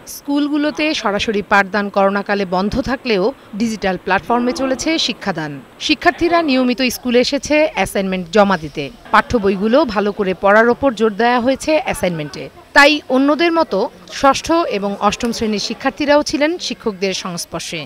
স্কুলগুলোতে সরাসরি পাঠদান করোনাকালে বন্ধ থাকলেও ডিজিটাল প্ল্যাটফর্মে চলেছে শিক্ষাদান। শিক্ষার্থীরা নিয়মিত স্কুলে এসেছে অ্যাসাইনমেন্ট জমা দিতে। পাঠ্য বইগুলো ভালো করে পড়ার ওপর জোর দেওয়া হয়েছে অ্যাসাইনমেন্টে। তাই অন্যদের মতো ষষ্ঠ এবং অষ্টম শ্রেণীর শিক্ষার্থীরাও ছিলেন শিক্ষকদের সংস্পর্শে।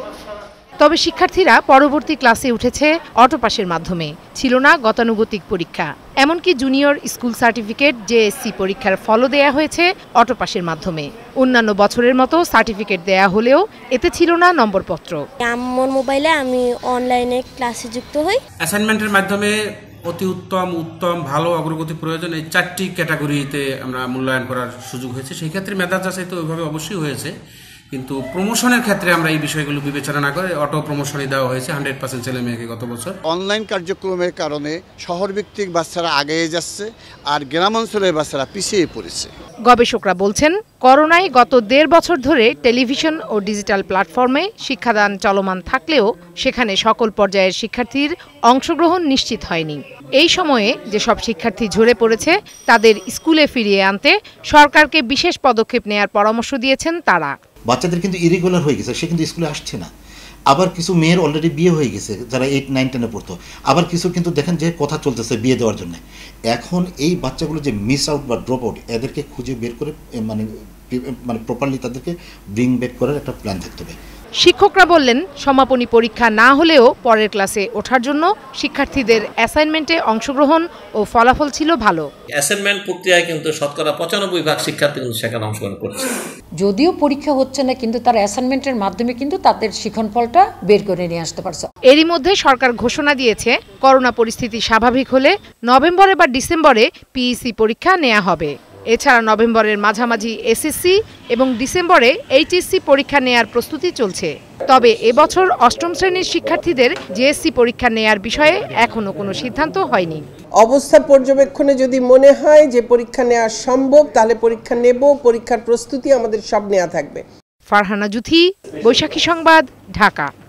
তবে শিক্ষার্থীরা পরবর্তী ক্লাসে উঠেছে অটোপাসের মাধ্যমে, ছিল না গতানুগতিক পরীক্ষা। এমনকি জুনিয়র স্কুল সার্টিফিকেট জেএসসি পরীক্ষার ফলও দেয়া হয়েছে অটোপাসের মাধ্যমে। অন্যান্য বছরের মতো সার্টিফিকেট দেয়া হলেও এতে ছিল না নম্বরপত্র। আমার মোবাইলে আমি অনলাইনে ক্লাসে যুক্ত হই। অ্যাসাইনমেন্টের মাধ্যমে অতি উত্তম, উত্তম, ভালো, অগ্রগতি প্রয়োজন এই 4টি ক্যাটাগরিতে আমরা মূল্যায়ন করার সুযোগ হয়েছে। সেই ক্ষেত্রে মেধা যাচাই তো ওইভাবে অবশ্যই হয়েছে, কিন্তু প্রমোশনের ক্ষেত্রে আমরা এই বিষয়গুলো বিবেচনা না করে অটো প্রমোশনই দেওয়া হয়েছে 100% ছেলে মেয়েকে গত বছর। অনলাইন কার্যক্রমের কারণে শহরভিত্তিক বাচ্চারা আগিয়ে যাচ্ছে আর গ্রামাঞ্চলের বাচ্চারা পিছিয়ে পড়েছে। গবেষকরা বলছেন, করোনায় গত 1.5 বছর ধরে টেলিভিশন ও ডিজিটাল প্ল্যাটফর্মে শিক্ষাদান চলমান থাকলেও সেখানে সকল পর্যায়ের শিক্ষার্থীর অংশগ্রহণ নিশ্চিত হয়নি। এই সময়ে যেসব শিক্ষার্থী ঝরে পড়েছে তাদের স্কুলে ফিরিয়ে আনতে সরকারকে বিশেষ পদক্ষেপ নেওয়ার পরামর্শ দিয়েছেন তারা। বাচ্চাদের কিন্তু ইরেগুলার হয়ে গেছে, সে কিন্তু স্কুলে আসছে না। আবার কিছু মেয়ের অলরেডি বিয়ে হয়ে গেছে যারা 8, 9, 10-এ পড়তো। আবার কিছু কিন্তু দেখেন যে কথা চলতেছে বিয়ে দেওয়ার জন্য। এখন এই বাচ্চাগুলো যে মিস আউট বা ড্রপ আউট, এদেরকে খুঁজে বের করে মানে প্রপারলি তাদেরকে ব্রিং ব্যাক করার একটা প্ল্যান থাকতে হবে। শিক্ষকরা বললেন, সমাপনী পরীক্ষা না হলেও পরের ক্লাসে ওঠার জন্য শিক্ষার্থীদের অ্যাসাইনমেন্টে অংশগ্রহণ ও ফলাফল ছিল ভালো। অ্যাসাইনমেন্ট প্রক্রিয়ায় কিন্তু শতকরা 95% শিক্ষার্থী কিন্তু সেখানে অংশগ্রহণ করছে। যদিও পরীক্ষা হচ্ছে না, কিন্তু তার অ্যাসাইনমেন্টের মাধ্যমে কিন্তু তাদের শিক্ষণফলটা বের করে নিয়ে আসতে পারছে। এরই মধ্যে সরকার ঘোষণা দিয়েছে, করোনা পরিস্থিতি স্বাভাবিক হলে নভেম্বরে বা ডিসেম্বরে পিইসি পরীক্ষা নেওয়া হবে। এছাড়া নভেম্বরের মাঝামাঝি এসএসসি এবং ডিসেম্বরে এইচএসসি পরীক্ষা নেয়ার প্রস্তুতি চলছে। তবে এবছর অষ্টম শ্রেণীর শিক্ষার্থীদের জেএসসি পরীক্ষা নেয়ার বিষয়ে এখনো কোনো সিদ্ধান্ত হয়নি। অবস্থা পর্যবেক্ষণে যদি মনে হয় যে পরীক্ষা নেওয়া সম্ভব, তাহলে পরীক্ষা নেব। পরীক্ষার প্রস্তুতি আমাদের সব নেওয়া থাকবে। ফারহানা জুথি, বৈশাখী সংবাদ, ঢাকা।